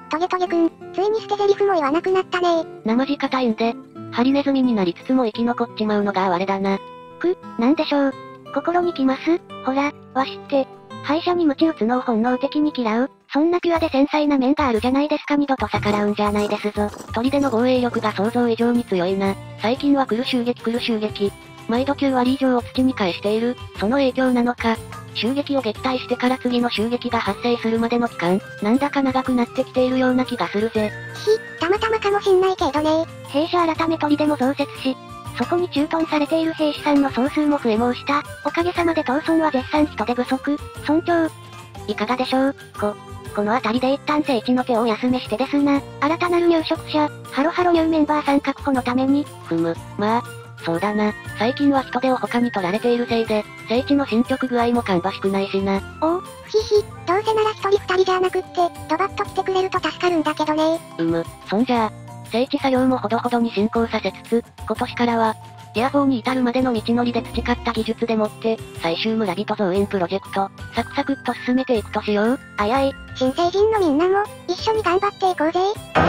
トゲトゲくん、ついに捨て台詞も言わなくなったねなまじ硬いんで、ハリネズミになりつつも生き残っちまうのが哀れだな。 なんでしょう。心にきます。ほら、わしって、敗者に鞭打つのを本能的に嫌う。そんなピュアで繊細な面があるじゃないですか。二度と逆らうんじゃないですぞ。 砦の防衛力が想像以上に強いな。最近は来る襲撃。毎度9割以上を土に返している。その影響なのか。襲撃を撃退してから次の襲撃が発生するまでの期間、なんだか長くなってきているような気がするぜ。 たまたまかもしんないけどね。弊社改め砦も増設し、そこに駐屯されている兵士さんの総数も増え申した。おかげさまで闘村は絶賛人手不足。村長、いかがでしょう。この辺りで一旦聖地の手をお休めしてですな。新たなる入植者、ハロハロニューメンバーさん確保のために。 まあ、そうだな。最近は人手を他に取られているせいで、聖地の進捗具合も芳しくないしな。 どうせなら一人二人じゃなくって、ドバッと来てくれると助かるんだけどね。 そんじゃあ、聖地作業もほどほどに進行させつつ、今年からは、ティア4に至るまでの道のりで培った技術でもって、最終村人増援プロジェクト、サクサクっと進めていくとしよう。 新成人のみんなも、一緒に頑張っていこうぜ。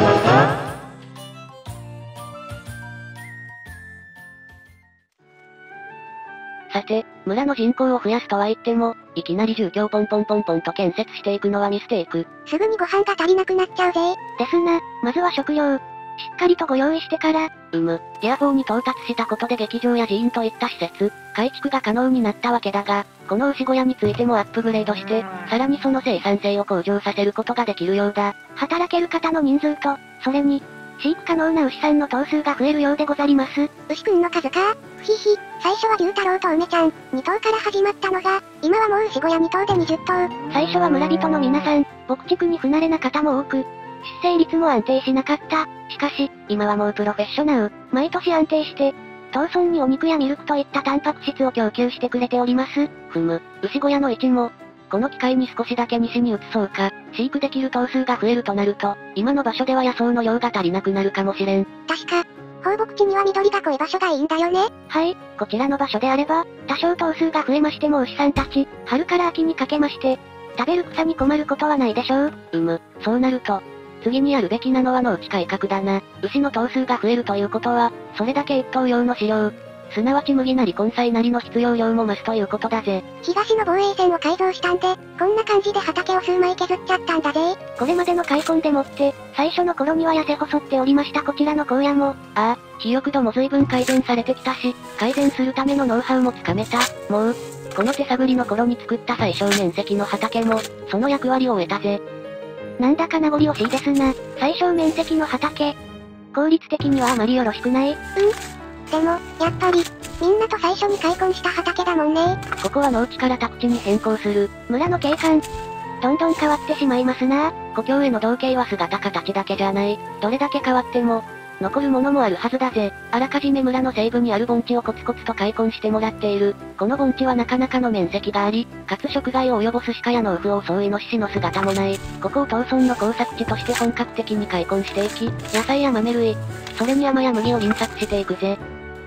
さて、村の人口を増やすとは言っても、いきなり住居ポンポンと建設していくのはミステイク。 すぐにご飯が足りなくなっちゃうぜ。ですな、まずは食料。しっかりとご用意してから。 ティア4に到達したことで劇場や寺院といった施設、改築が可能になったわけだが、この牛小屋についてもアップグレードして、さらにその生産性を向上させることができるようだ。 働ける方の人数と、それに、飼育可能な牛さんの頭数が増えるようでござります。牛くんの数か。最初は牛太郎と梅ちゃん、2頭から始まったのが、今はもう牛小屋2頭で20頭。最初は村人の皆さん、牧畜に不慣れな方も多く、出生率も安定しなかった。しかし、今はもうプロフェッショナル。毎年安定して、闘村にお肉やミルクといったタンパク質を供給してくれております。 牛小屋の位置も、この機会に少しだけ西に移そうか。飼育できる頭数が増えるとなると、今の場所では野草の量が足りなくなるかもしれん。 確か、放牧地には緑が濃い場所がいいんだよね。はい、こちらの場所であれば、多少頭数が増えましても牛さんたち、春から秋にかけまして、食べる草に困ることはないでしょう。 そうなると、次にやるべきなのは農地改革だな。牛の頭数が増えるということは、それだけ一頭用の飼料、すなわち麦なり根菜なりの必要量も増すということだぜ。 東の防衛線を改造したんで、こんな感じで畑を数枚削っちゃったんだぜ。これまでの開墾でもって、最初の頃には痩せ細っておりましたこちらの荒野も。 肥沃度も随分改善されてきたし、改善するためのノウハウもつかめた。もう、この手探りの頃に作った最小面積の畑も、その役割を終えたぜ。 なんだか名残惜しいですな。最小面積の畑。効率的にはあまりよろしくない？でも、やっぱり、みんなと最初に開墾した畑だもんね。 ここは農地から宅地に変更する。 村の景観、どんどん変わってしまいますな。 故郷への同型は姿形だけじゃない。どれだけ変わっても、残るものもあるはずだぜ。あらかじめ村の西部にある盆地をコツコツと開墾してもらっている。この盆地はなかなかの面積があり、かつ食害を及ぼす鹿や農夫を襲うイノシシの姿もない。ここを闘村の耕作地として本格的に開墾していき、野菜や豆類、それに山や麦を輪作していくぜ。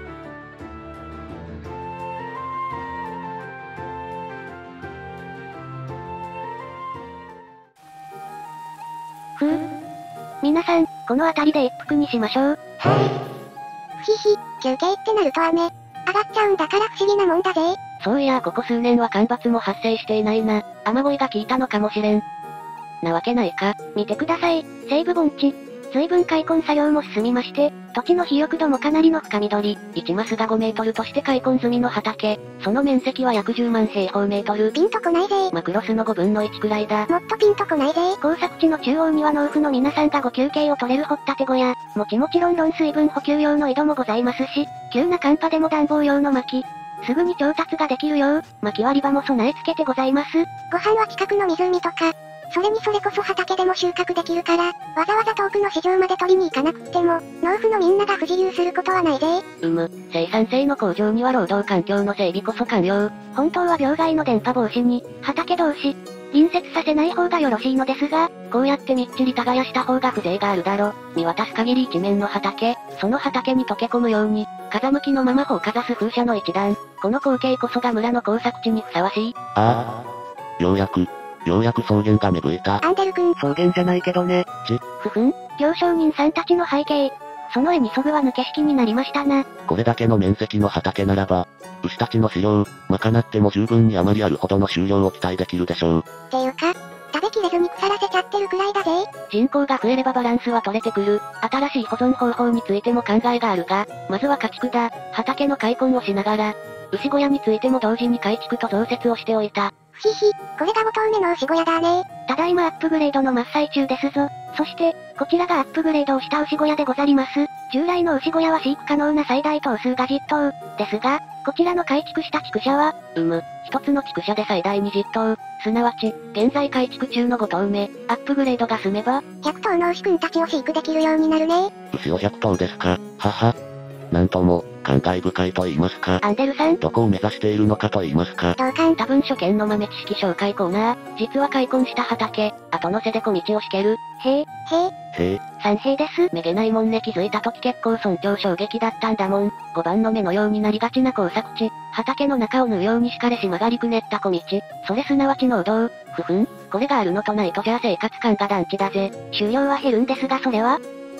皆さん、この辺りで一服にしましょう。休憩ってなると雨、上がっちゃうんだから不思議なもんだぜ。 そういやここ数年は干ばつも発生していないな。雨乞いが効いたのかもしれん。なわけないか。 見てください、西部盆地。随分開墾作業も進みまして、土地の肥沃度もかなりの深緑。 1マスが5メートルとして開墾済みの畑。その面積は約10万平方メートル。 ピンとこないぜ。 マクロスの5分の1くらいだ。 もっとピンとこないぜ。耕作地の中央には農夫の皆さんがご休憩を取れる掘ったて小屋。もちろん水分補給用の井戸もございますし、急な寒波でも暖房用の薪。すぐに調達ができるよう、薪割り場も備え付けてございます。ご飯は近くの湖とか、それこそ畑でも収穫できるから、わざわざ遠くの市場まで取りに行かなくっても、農夫のみんなが不自由することはないぜ。 生産性の向上には労働環境の整備こそ肝要。 本当は病害の伝播防止に、畑同士、隣接させない方がよろしいのですが、 こうやってみっちり耕した方が風情があるだろ。見渡す限り一面の畑、その畑に溶け込むように、風向きのまま帆をかざす風車の一段。この光景こそが村の耕作地にふさわしい。 ようやく、 ようやく草原が芽吹いた。 アンデル君。 草原じゃないけどね。 行商人さんたちの背景。その絵にそぐわぬ景色になりましたな。 これだけの面積の畑ならば、牛たちの飼料、賄っても十分に余りあるほどの収量を期待できるでしょう。 っていうか、食べきれずに腐らせちゃってるくらいだぜ。 人口が増えればバランスは取れてくる。新しい保存方法についても考えがあるが、まずは家畜だ。畑の開墾をしながら、牛小屋についても同時に改築と増設をしておいた。 ふひひ、これが5頭目の牛小屋だね。 ただいまアップグレードの真っ最中ですぞ。そして、こちらがアップグレードをした牛小屋でござります。従来の牛小屋は飼育可能な最大頭数が10頭。ですが、こちらの改築した畜舎は、一つの畜舎で最大20頭。すなわち、現在改築中の5頭目、アップグレードが済めば、 100頭の牛くんたちを飼育できるようになるね。 牛を100頭ですか。はは。なんとも、感慨深いと言いますか。 アンデルさん。 どこを目指しているのかと言いますか。 同感。 多分初見の豆知識紹介コーナー。実は開墾した畑、後のせで小道を敷ける。三平です。めげないもんね気づいた時結構尊重衝撃だったんだもん。5番の目のようになりがちな工作地。畑の中を縫うように敷かれし曲がりくねった小道。それすなわち農道。これがあるのとないとじゃあ生活感が団地だぜ。収量は減るんですがそれは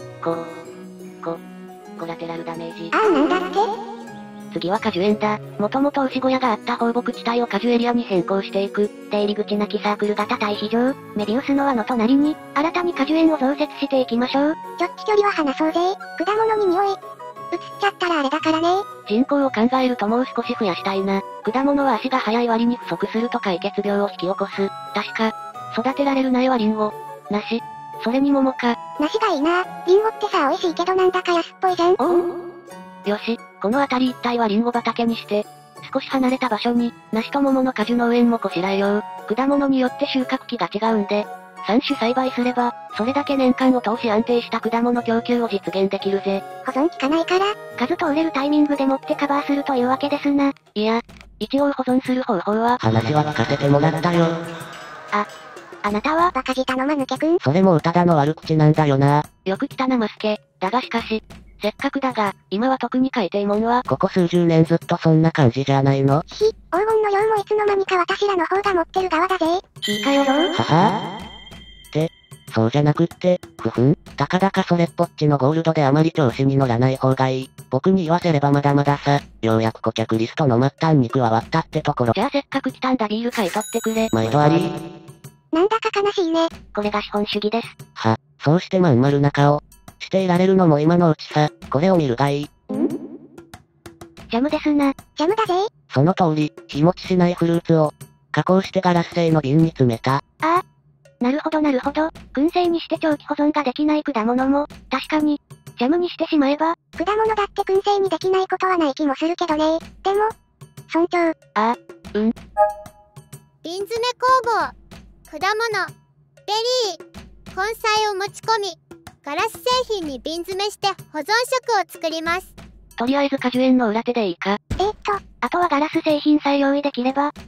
コラテラルダメージ。 なんだって？ 次は果樹園だ。もともと牛小屋があった放牧地帯を果樹エリアに変更していく。出入り口なきサークル型対比場。メビウスの輪の隣に、新たに果樹園を増設していきましょう。 ちょっと距離は離そうぜ。果物に匂い。映っちゃったらあれだからね。 人口を考えるともう少し増やしたいな。果物は足が速い割に不足すると解決病を引き起こす。確か、育てられる苗はリンゴ。梨。それに桃か。 梨がいいな。リンゴってさ美味しいけどなんだか安っぽいじゃん。 よし、この辺り一帯はリンゴ畑にして、少し離れた場所に、梨と桃の果樹農園もこしらえよう。果物によって収穫期が違うんで、3種栽培すれば、それだけ年間を通し安定した果物供給を実現できるぜ。 保存効かないから、 数通れるタイミングでもってカバーするというわけですな。いや、一応保存する方法は、 話は聞かせてもらったよ。 あなたはバカ舌の間抜けくん。 それも歌田の悪口なんだよな。 よく来たなマスケ。だがしかし、せっかくだが、今は特に海底門は、 ここ数十年ずっとそんな感じじゃないの？ 黄金の量もいつの間にか私らの方が持ってる側だぜ。 いいかよどう？ ははそうじゃなくって、たかだかそれっぽっちのゴールドであまり調子に乗らない方がいい。僕に言わせればまだまださ、ようやく顧客リストの末端に加わったってところ。 じゃあせっかく来たんだビール買い取ってくれ。 毎度あり。 なんだか悲しいね。 これが資本主義です。 そうしてまん丸な顔していられるのも今のうちさ、これを見るがいい。 ジャムですな。 ジャムだぜ。 その通り、日持ちしないフルーツを、加工してガラス製の瓶に詰めた。 なるほど。燻製にして長期保存ができない果物も、確かに、ジャムにしてしまえば、 果物だって燻製にできないことはない気もするけどね。でも、尊重。 瓶詰め工房。果物、ベリー、根菜を持ち込み、ガラス製品に瓶詰めして保存食を作ります。 とりあえず果樹園の裏手でいいか。あとはガラス製品さえ用意できれば。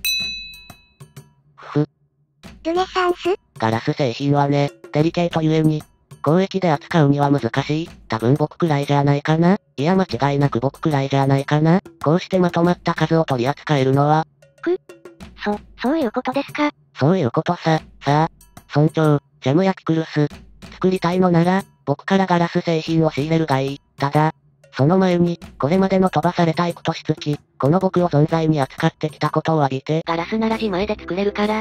ルネサンス？ ガラス製品はね、デリケートゆえに、交易で扱うには難しい。多分僕くらいじゃないかな。いや間違いなく僕くらいじゃないかな。こうしてまとまった数を取り扱えるのは。 そういうことですか。 そういうことさ。さあ、村長、ジャムやピクルス、作りたいのなら、僕からガラス製品を仕入れるがいい。ただ、その前に、これまでの飛ばされた幾年月、この僕を存在に扱ってきたことを浴びて。 ガラスなら自前で作れるから。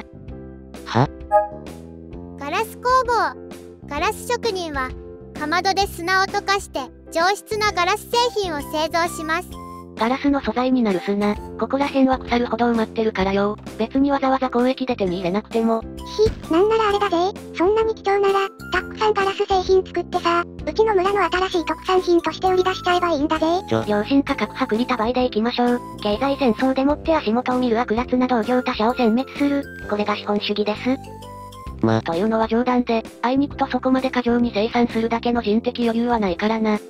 ガラス工房。ガラス職人は、かまどで砂を溶かして、上質なガラス製品を製造します。 ガラスの素材になる砂、ここら辺は腐るほど埋まってるからよ。別にわざわざ交易で手に入れなくても。 なんならあれだぜ。そんなに貴重なら、たくさんガラス製品作ってさ、うちの村の新しい特産品として売り出しちゃえばいいんだぜ。 良心価格薄利多売でいきましょう。経済戦争でもって足元を見る悪辣な同業他社を殲滅する。これが資本主義です。というのは冗談で、あいにくとそこまで過剰に生産するだけの人的余裕はないからな。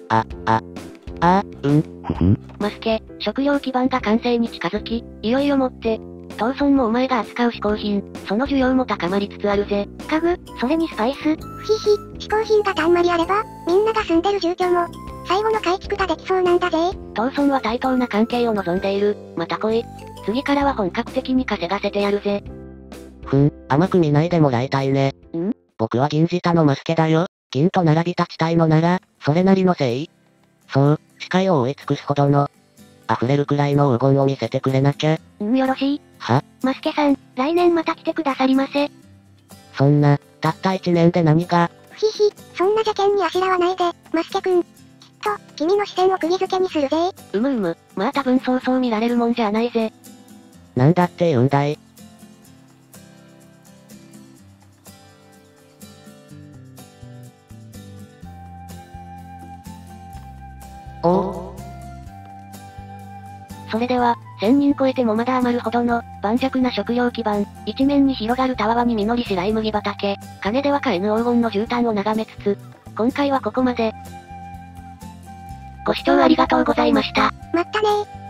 マスケ、食料基盤が完成に近づき、いよいよもって、当村もお前が扱う嗜好品、その需要も高まりつつあるぜ。家具、それにスパイス。 嗜好品がたんまりあれば、みんなが住んでる住居も、最後の改築ができそうなんだぜ。 当村は対等な関係を望んでいる。また来い。次からは本格的に稼がせてやるぜ。 甘く見ないでもらいたいね。僕は銀舌のマスケだよ。銀と並び立ちたいのなら、それなりの誠意。そう、視界を覆い尽くすほどの、溢れるくらいの黄金を見せてくれなきゃ。 よろしい。 は？ マスケさん、来年また来てくださりませ。 そんな、たった1年で何が？ ふひひ、そんな邪険にあしらわないで、マスケくん。きっと、君の視線を釘付けにするぜ。 まあ多分そうそう見られるもんじゃないぜ。 なんだって言うんだい。 それでは、1000人超えてもまだ余るほどの、盤石な食料基盤、一面に広がるたわわに実りしない麦畑、金では買えぬ黄金の絨毯を眺めつつ、今回はここまで。ご視聴ありがとうございました。 まったねー。